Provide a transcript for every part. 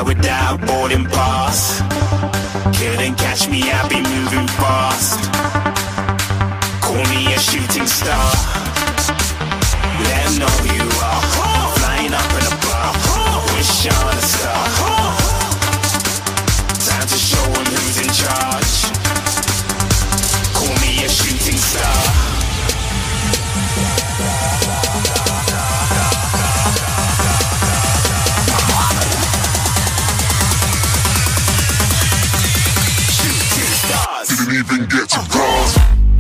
fly without boarding pass. Couldn't catch me, I'll be moving fast. Call me a shooting star. Let 'em know who you are. Flying up in a bar, wish on a star. Time to show 'em who's in charge. Call me a shooting star. Didn't even get to cross.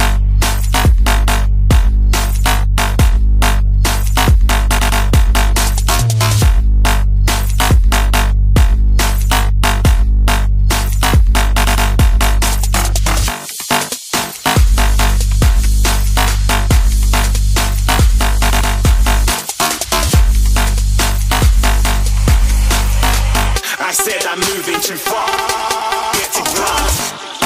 I said I'm moving too far. Get to glass.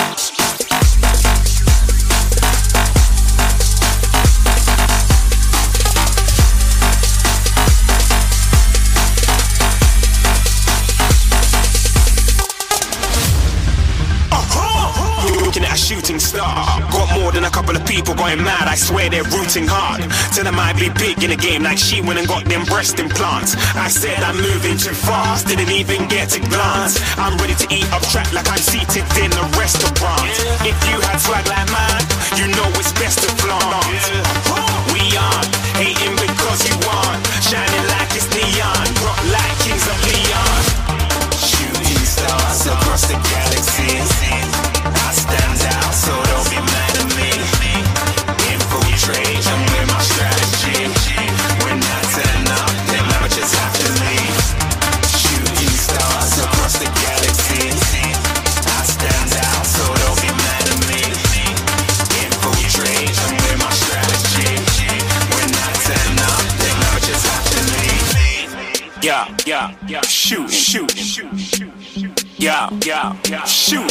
Looking at a shooting star. Got more than a couple of people going mad. I swear they're rooting hard. Tell them I'd be big in the game like she went and got them breast implants. I said I'm moving too fast, didn't even get to glance. I'm ready to eat up track like I'm seated in a restaurant. If you had swag like mine, you know it's best to flaunt. We aren't hating because you aren't shining like it's neon, rock like kings of Leon. Shooting stars across the galaxy. I stand out, so don't be mad at me. Infiltrate, I'm with my strategy. When I turn up, them amateurs have to leave. Shooting stars across the galaxy. I stand out, so don't be mad at me. Infiltrate, I'm with my strategy. When I turn up, them amateurs have to leave. Yeah, shoot. Yeah, shoot.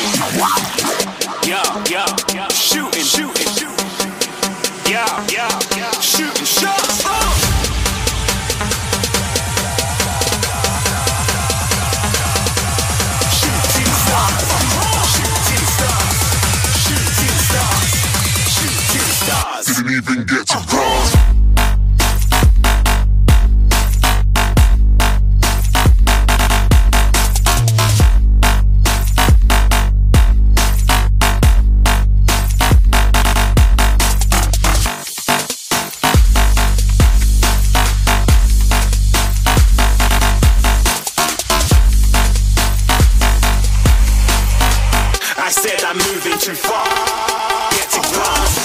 Yeah, shooting. Yeah, shooting shots. Shooting stars. Didn't even get to cross. I said I'm moving too far. Get to glass.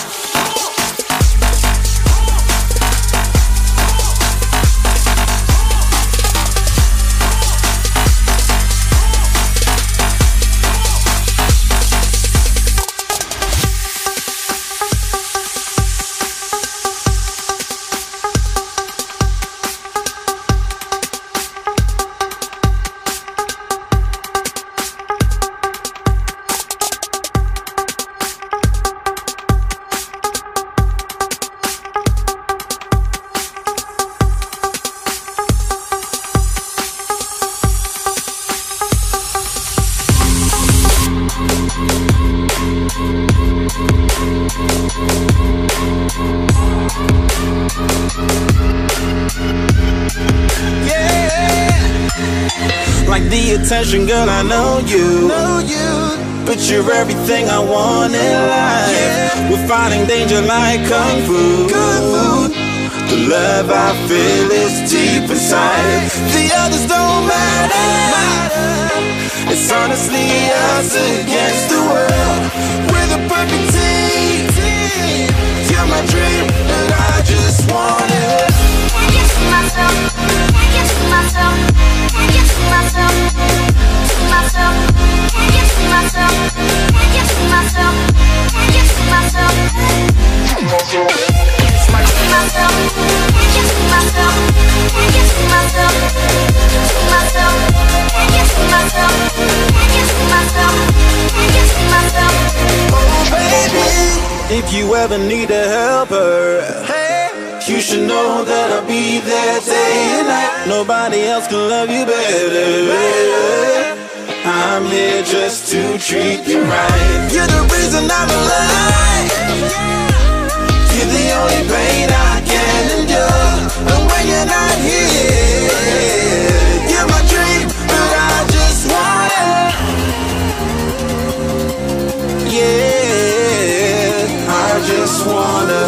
Like the attention, girl, I know you. But you're everything I want in life. We're fighting danger like Kung Fu. The love I feel is deep inside. The others don't matter. It's honestly us against the world. We're the perfect team. You're my dream, and I just want it. Can't get to myself. Can't get to myself. Can't get to myself. To myself. Can't get to myself. Can't get to myself. Can't get to myself. To myself. Can't get to myself. Can't get to myself. To myself. Can't get to myself. Can't get to myself. Can't get to myself. Oh baby, if you ever need a helper, hey, you should you know that I'll be there day and night. Nobody else can love you better. I'm here just to treat you right. You're the reason I'm alive. You're the only pain I can endure. And when you're not here, you're my dream, but I just wanna. Yeah, I just wanna.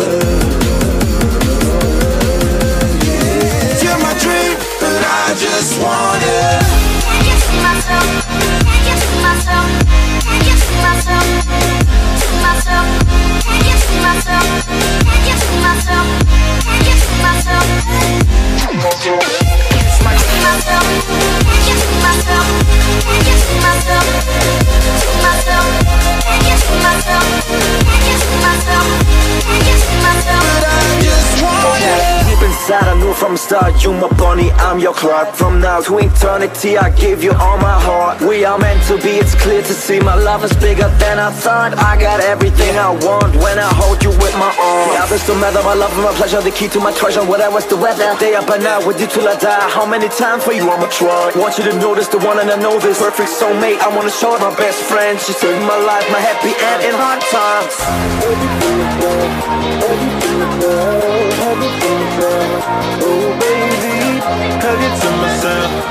Yeah, you're my dream, but I just wanna. Can't get to myself. Can't get to myself. Can't get to myself. To myself. Can't get to myself. Can't get to myself. Can't get to myself. To myself. Can't get to myself. Can't get to myself. To myself. Can't get to myself. Can't get to myself. Can't get to myself. But I just wanna. Deep inside I knew from the start, you my bunny, I'm your Clark. From now to eternity I give you all my heart. We are meant to be, it's clear to see. My love is bigger than I thought. I got everything I want when I hold you with my arms. The others don't matter, my love and my pleasure, the key to my treasure. Whatever's the weather, day up and night with you till I die. How many times for you I'ma try? Want you to notice the one and I know this. Perfect soulmate, I wanna show it my best friend. She saved my life, my happy end in hard times. Oh baby, hug it to myself.